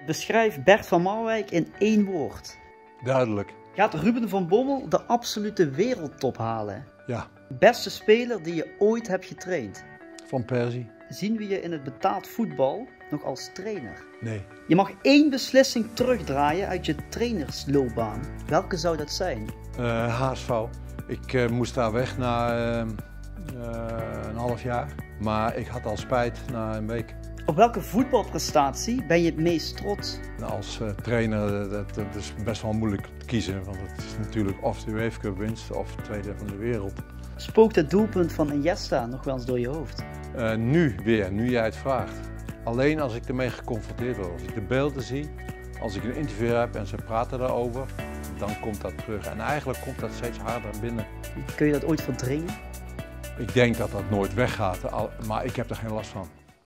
Beschrijf Bert van Marwijk in 1 woord. Duidelijk. Gaat Ruben van Bommel de absolute wereldtop halen? Ja. Beste speler die je ooit hebt getraind? Van Persie? Zien we je in het betaald voetbal nog als trainer? Nee. Je mag 1 beslissing terugdraaien uit je trainersloopbaan. Welke zou dat zijn? HSV. Ik moest daar weg na een half jaar. Maar ik had al spijt na een week. Op welke voetbalprestatie ben je het meest trots? Als trainer dat is best wel moeilijk te kiezen. Want het is natuurlijk of de UEFA Cup winst of tweede van de wereld. Spookt het doelpunt van Iniesta nog wel eens door je hoofd? Nu weer, nu jij het vraagt. Alleen als ik ermee geconfronteerd word. Als ik de beelden zie, als ik een interview heb en ze praten daarover, dan komt dat terug. En eigenlijk komt dat steeds harder binnen. Kun je dat ooit verdringen? Ik denk dat dat nooit weggaat, maar ik heb er geen last van.